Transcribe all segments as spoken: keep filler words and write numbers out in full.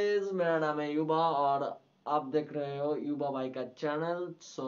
Guys, मेरा नाम है युवा और आप देख रहे हो युवा भाई का चैनल। सो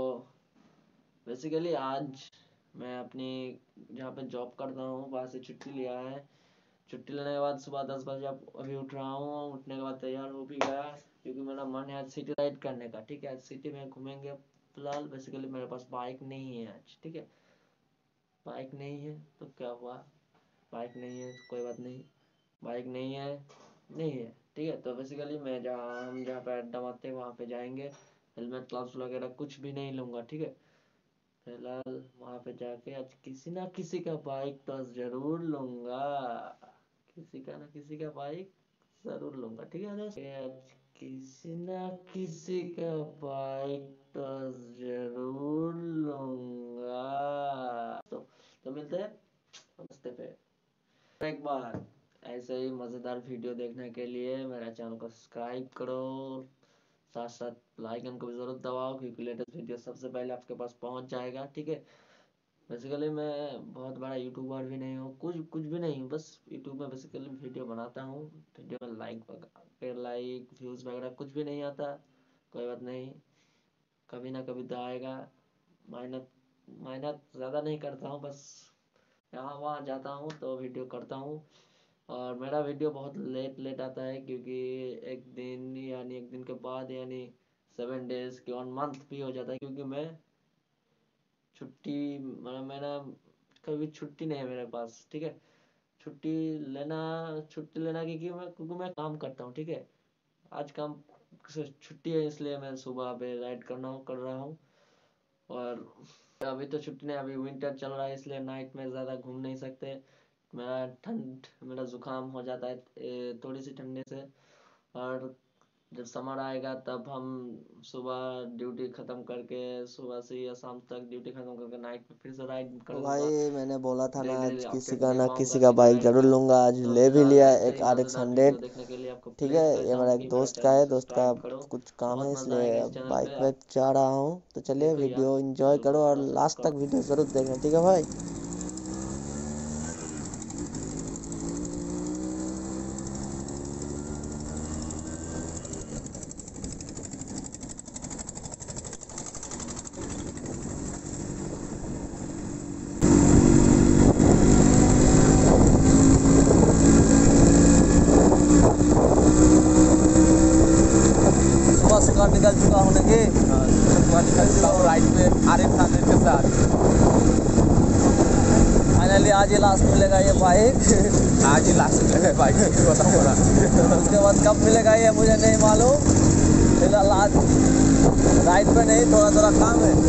बेसिकली आज मैं अपनी जहाँ पे जॉब करता हूँ वहाँ से छुट्टी लिया है। छुट्टी लेने के बाद सुबह दस बजे अब अभी उठ रहा हूँ। उठने के बाद तैयार हो भी गया क्योंकि मेरा मन है आज सिटी राइड करने का। ठीक है, आज सिटी में घूमेंगे। फिलहाल बेसिकली मेरे पास बाइक नहीं है आज। ठीक है, बाइक नहीं है तो क्या हुआ, बाइक नहीं है कोई बात नहीं, बाइक नहीं है नहीं है ठीक है। तो बेसिकली मैं जहाँ हम जहाँ पे अड्डा मारते हैं वहाँ पे जाएंगे। हेलमेट ग्लव्स वगैरह कुछ भी नहीं लूँगा। ठीक है, फिलहाल वहाँ पे जाके आज किसी ना किसी का बाइक तो जरूर लूँगा, किसी का ना किसी का बाइक जरूर लूँगा। ठीक है दोस्त, आज किसी ना किसी का बाइक तो जरूर लूँगा। तो, तो मिलते हैं रास्ते पे। एक बार ऐसे ही मज़ेदार वीडियो देखने के लिए मेरा चैनल को सब्सक्राइब करो, साथ साथ बेल आइकन को भी ज़रूर दबाओ क्योंकि लेटेस्ट वीडियो सबसे पहले आपके पास पहुंच जाएगा। ठीक है, बेसिकली मैं बहुत बड़ा यूट्यूबर भी नहीं हूँ, कुछ कुछ भी नहीं हूँ, बस यूट्यूब में बेसिकली वीडियो बनाता हूँ। वीडियो में लाइक वगैरह लाइक व्यूज़ वगैरह कुछ भी नहीं आता, कोई बात नहीं, कभी ना कभी तो आएगा। मेहनत मेहनत ज़्यादा नहीं करता हूँ, बस यहाँ वहाँ जाता हूँ तो वीडियो करता हूँ। और मेरा वीडियो बहुत लेट लेट आता है क्योंकि एक दिन यानी एक दिन के बाद यानी सेवन डेज के वन मंथ भी हो जाता है क्योंकि मैं छुट्टी मतलब मेरा कभी छुट्टी नहीं है मेरे पास। ठीक है, छुट्टी लेना छुट्टी लेना क्योंकि मैं क्योंकि मैं काम करता हूँ। ठीक है, आज काम से छुट्टी है इसलिए मैं सुबह पे राइड करना कर रहा हूँ। और अभी तो छुट्टी नहीं, अभी विंटर चल रहा है इसलिए नाइट में ज़्यादा घूम नहीं सकते। मेरा ठंड मेरा जुकाम हो जाता है थोड़ी सी ठंडे से। और जब समर आएगा तब हम सुबह ड्यूटी ख़त्म करके सुबह से या शाम तक ड्यूटी ख़त्म करके नाइट में फिर से राइड कर तो लूँगा। भाई मैंने बोला था ना डेली आज किसी अपडेट का दे ना पाऊँगा किसी का सिटी बाइक राइड जरूर का। लूंगा, आज तो ले भी फिलहाल लिया ऐसे एक ही आर एक्स मज़ेदार वीडियो हंड्रेड। देखने के लिए आपको ठीक प्लीज़ है, ये कहता मेरा हूँ एक कि मेरा दोस्त का चैनल को है, दोस्त का सब्सक्राइब करो। कुछ काम है बहुत मज़ा आएगा इसलिए इस चैनल बाइक पे। पे जा रहा हूँ। तो चलिए देखो यार, वीडियो एंजॉय करो और लास्ट तक वीडियो जरूर देखना, ठीक है भाई। सुबह सुबह निकल चुका हूँ कि सुबह निकल चुका हूँ राइड पे आर एक्स हंड्रेड के साथ। फाइनली आज ही लास्ट मिलेगा ये बाइक। आज ही लास्ट मिलेगा बाइक, बताऊँ ना। उसके बाद कब मिलेगा ये मुझे नहीं मालूम। फिलहाल आज राइड पे नहीं, थोड़ा थोड़ा काम है।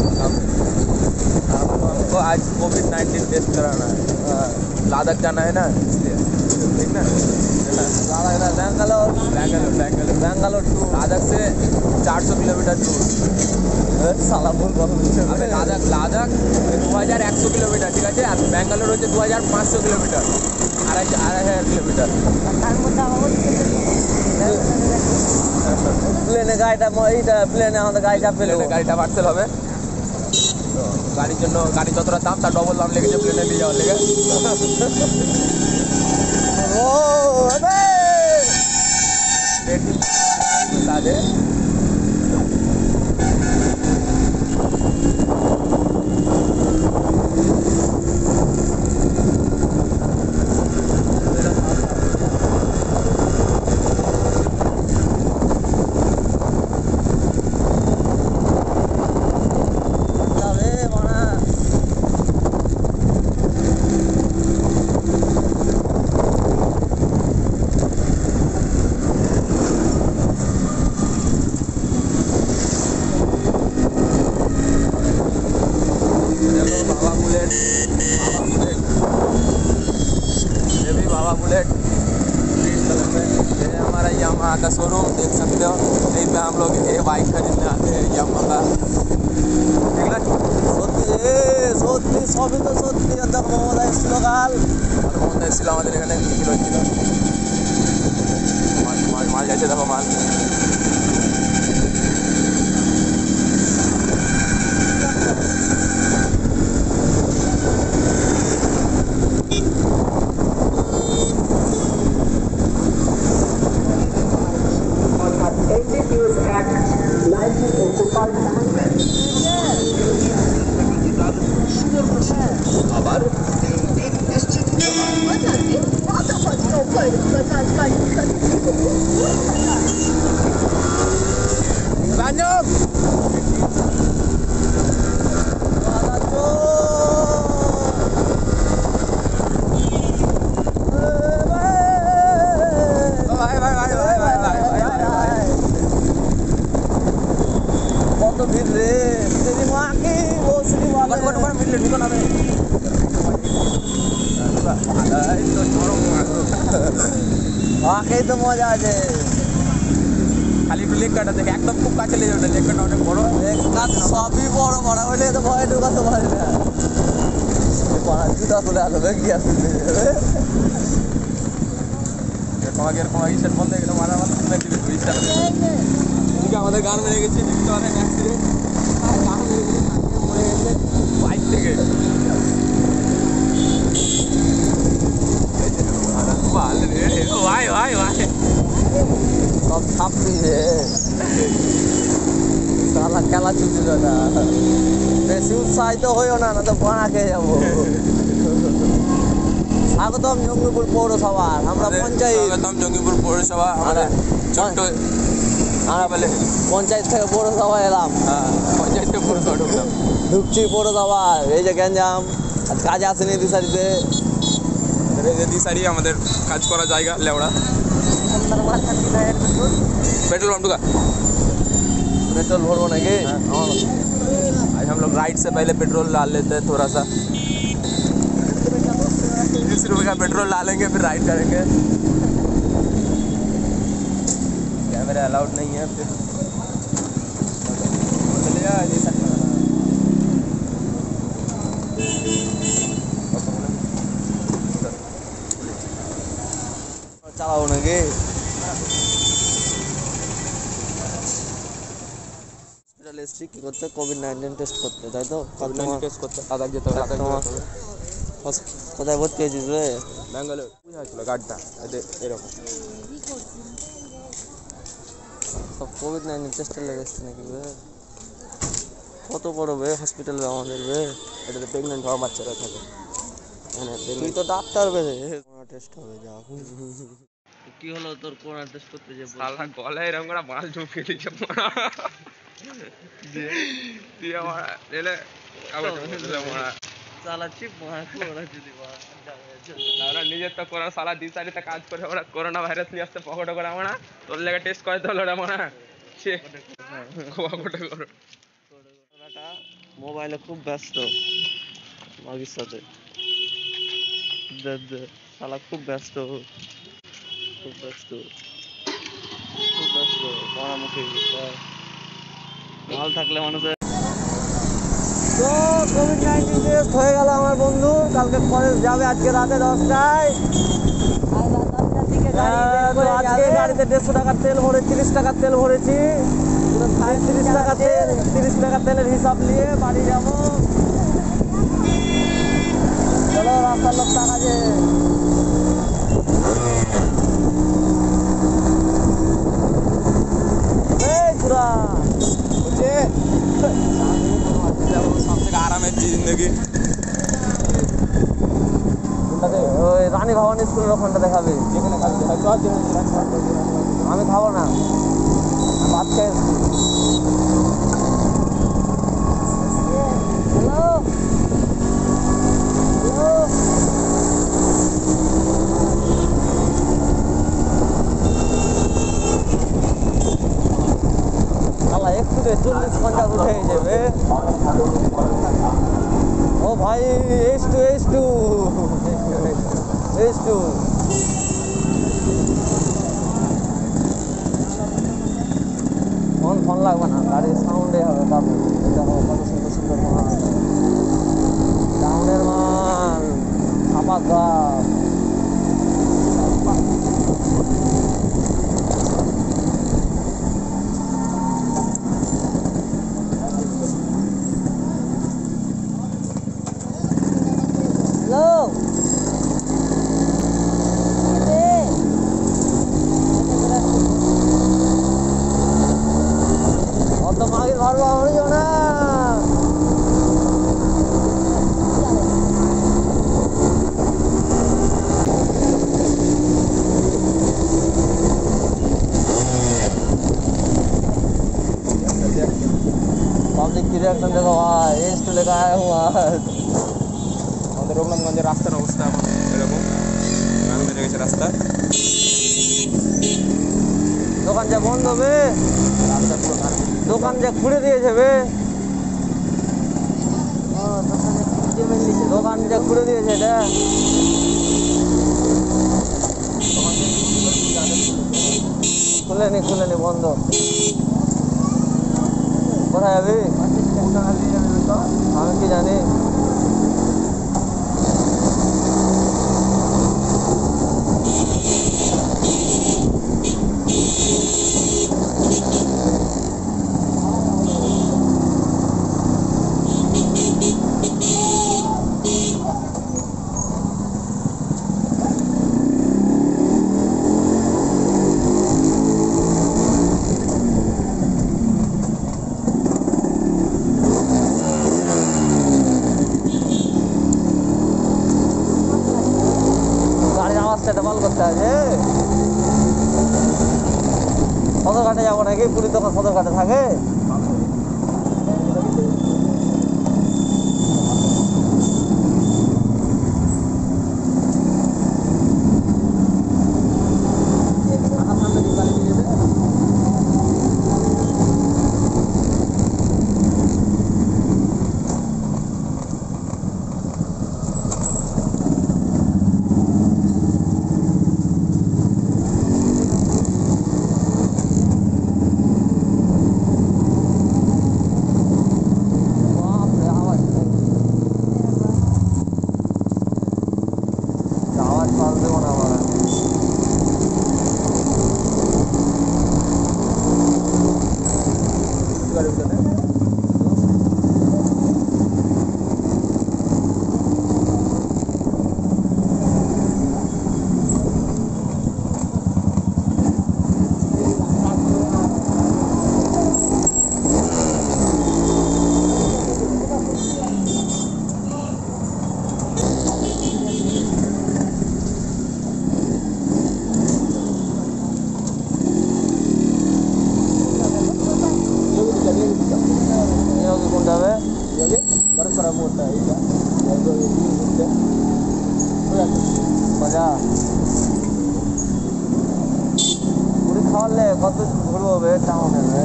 हमको आज कोविड नाइन्टीन टेस्ट कराना है, लद्दाख जाना है ना इसलिए। ठीक ना, बैंगलोर बैंगलोर बैंगलोर बैंगलोर टू लद्दाख से चार सौ किलोमीटर दूर। साला बोल अबे लद्दाख लद्दाख दो हज़ार एक सौ किलोमीटर, ঠিক আছে, আর ব্যাঙ্গালোর হচ্ছে দু হাজার পাঁচশো কিলোমিটার, আড়াই আড়াই হাজার কিলোমিটার। প্লেনে গাড়িটা এইটা প্লেনে আমাদের গাড়িটা পেলো। প্লেনে গাড়িটা পার্সেল হবে তো গাড়ির জন্য গাড়ি যতটা দাম তার ডবল দাম লেগেছে প্লেনে নিয়ে যাওয়ার লেগে। ও আবে তাহলে যাবে মানা बाबा बुलेट बाबा बुलेट ये भी बाबा बुलेट ग्रीन कलर में। ये है हमारा यामाहा का शोरूम, देख सकते हो। यहीं पे हम लोग ये बाइक खरीदने आते हैं यामाहा। ঠিক না, সত্যি এ সত্যি সবই তো সত্যি। দেখো মমতা এসেছিল কাল, আর মমতা এসেছিল আমাদের এখানে বিক্রি হচ্ছিল মাল মাল মাল যাচ্ছে, দেখো মাল। মজা আছে। খালি একটু লেক কাটা দেখে একদম খুব কাছে লেগে ওটা লেক কাটা অনেক বড় কাজ সবই বড় বড় হলে তো ভয়ে ঢুকাতে পারে না। পাঁচ জুতা তুলে আসবে কি আসবে তোমাকে এরকম আগে সেট বন্ধ এগুলো মারা মারা তুমি দিবে দুই স্টার এদিকে আমাদের গান মেরে গেছে দেখতে পারেন অ্যাক্সিডেন্ট গান মেরে গেছে মরে গেছে বাইক থেকে ভালো রে ভাই ভাই ভাই সব ছাপ দিয়ে সালা খেলা চুটিল না। বেশি উৎসাহিত হইও না, না তো বানা খেয়ে যাবো। স্বাগতম জঙ্গিপুর পৌরসভার আমরা পঞ্চায়েত স্বাগতম জঙ্গিপুর পৌরসভা আমাদের ছোট্ট আমরা বলে পঞ্চায়েত থেকে পৌরসভা এলাম। হ্যাঁ পঞ্চায়েত থেকে পৌরসভা ঢুকলাম ঢুকছি পৌরসভা। এই যে গ্যাঞ্জাম আজ কাজে আসেনি দিশারিতে। দিশারি আমাদের কাজ করা জায়গা লেওড়া पेट्रोल पंप का पेट्रोल भरबो नाকি? आज हम लोग राइड से पहले पेट्रोल डाल लेते हैं थोड़ा सा बीस रुपए का पेट्रोल डालेंगे फिर राइड करेंगे। कैमरा अलाउड नहीं है फिर चलिए ये तक চালাবো নাকি? হসপিটালে এসছি কি করতে? কোভিড নাইন্টিন টেস্ট করতে, তাই তো? টেস্ট করতে লাদাখ যেতে হবে লাদাখ যেতে হবে কোথায় ভর্তি হয়েছিস রে? ব্যাঙ্গালোর বুঝা ছিল গাড়িটা এরকম সব কোভিড নাইন্টিন টেস্টের লেগে এসছে নাকি বে? কত বড় বে হসপিটাল বে আমাদের বে? এটাতে প্রেগনেন্ট হওয়া বাচ্চারা থাকে। তুই তো ডাক্তার বে, কোরোনা টেস্ট হবে যা। কি হলো তোর কোরোনা টেস্ট করতে যে? শালা গলায় এরকম করে মাল ঢুকিয়ে দিয়েছে মারা দিয়ে আমার এলে কাগজ দিলে মারা চালাচ্ছি মারা কোরোনা যদি ওরা নিজের তো কোরোনা শালা দিশারিতে কাজ করে ওরা করোনা ভাইরাস নিয়ে আসতে পকেটে করে আমরা তোর লেগে টেস্ট করে তো হলো ওরা মারা সে পকেটে করে কোরোনাটা মোবাইলে খুব ব্যস্ত মাগির সাথে। শালা খুব ব্যস্ত খুব ব্যস্ত খুব ব্যস্ত পড়ামুখী মাল থাকলে মানুষের। তো কোভিড নাইন্টিন টেস্ট হয়ে গেল আমার বন্ধু, কালকে কলেজ যাবে আজকে রাতে দশটায়। আজকে গাড়িতে দেড়শো টাকার তেল ভরে তিরিশ টাকার তেল ভরেছি। তিরিশ টাকা তেল তিরিশ টাকার তেলের হিসাব নিয়ে বাড়ি যাবো। চলো রাস্তার লোক টাকা যে আরামের জিন্দগি ওই রানী ভবানী স্কুলের ওখানটা দেখাবে, যেখানে আমি খাবো না, ভাত খেয়ে এসছি। হ্যালো হ্যালো আল্লাহ একটু চল্লিশ পঞ্চাশ উঠে যাবে। ও ভাই H two H two H two phone phone লাগবে না, গাড়ির সাউন্ডে হবে। কাবু দেখো কত সুন্দর সুন্দর মাল, টাউনের মাল, খাবার দাম। হ্যালো অত মাগি ধরবো হইও না। পাবলিক की रिएक्शन देखो भाई, एज टू लेकर आया हूँ आज। আমাদের রঘুনাথগঞ্জের রাস্তার অবস্থা এখন এরকম গান মেরে গেছে রাস্তা, দোকান যা বন্ধ হবে, রাস্তা পুরো গান দোকান যা খুলে দিয়েছে বে, দোকান যা খুলে দিয়েছে এটা। খুলেনি খুলেনি বন্ধ। কোথায় যাবি? আমি কি জানি। ডবল করতে আছে। সদরঘাটে যাবো নাকি? পুরী তখন সদরঘাটে থাকে। পুরী খাওয়ালে কত ঘুরবো বে টাউনে বে।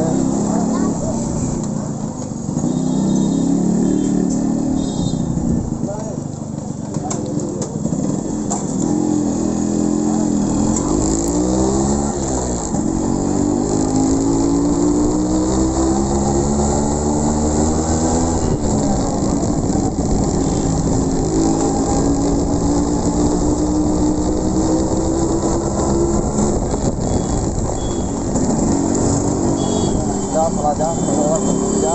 जा जा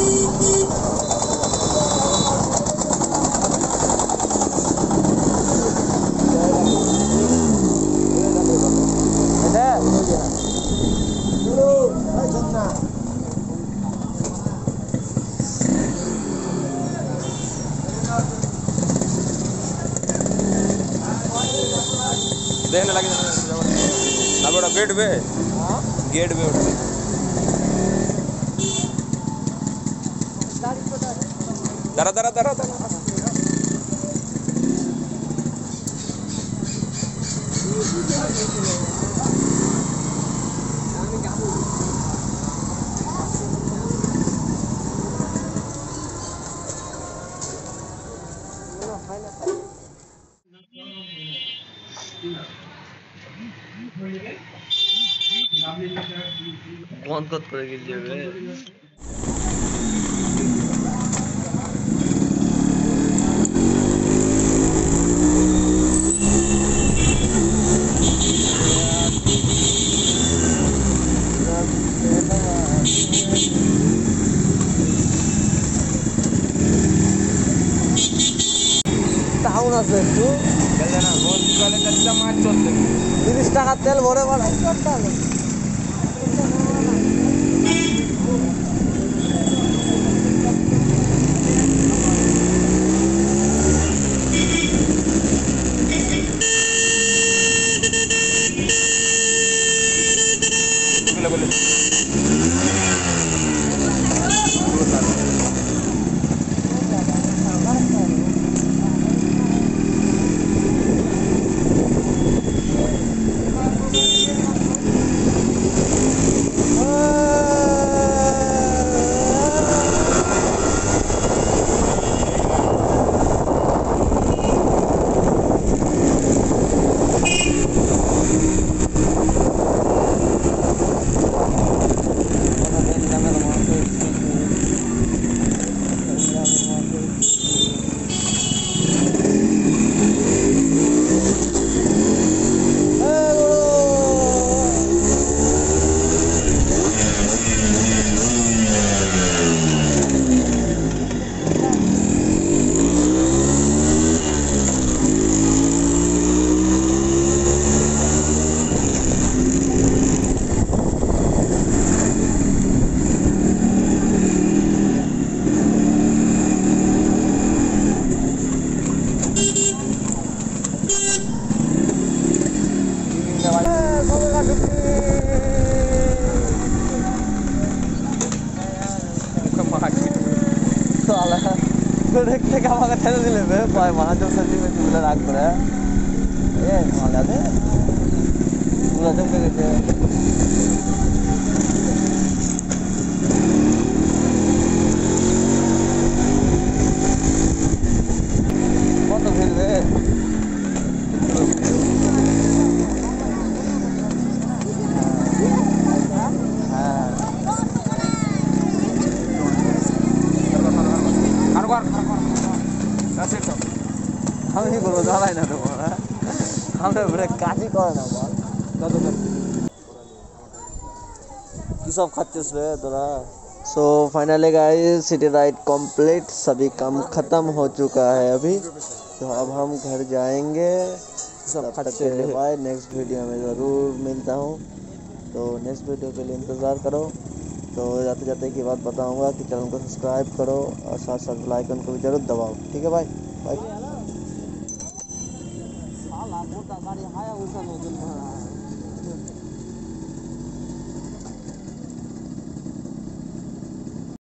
देखने लगे अब बड़ा गेट पे गेट पे दरा दरा दरा दरा বন্ধ করে গেছে বে। টাউন আছে একটু তিরিশ টাকার তেল ভরে ভরে ব্রেক থেকে আমাকে ঠেলে দিলে বে পায় মানা চোখ সাথে তুলে রাগ করে এ মালা দে তুলা চমকে গেছে কত ফেলবে আমি বলবো দাঁড়াই না তোমার আমরা ব্রেক কাজই করে না বল কি সব খাচ্ছিস রে তোরা so finally guys city ride complete सभी काम खत्म हो चुका है अभी तो अब हम घर जाएंगे सब खाते हैं बाय नेक्स्ट वीडियो में ज़रूर मिलता हूँ तो नेक्स्ट वीडियो के लिए इंतज़ार करो तो जाते जाते की बात बताऊंगा कि चैनल को सब्सक्राइब करो और साथ साथ बेल आइकन को भी जरूर दबाओ ठीक है भाई बाय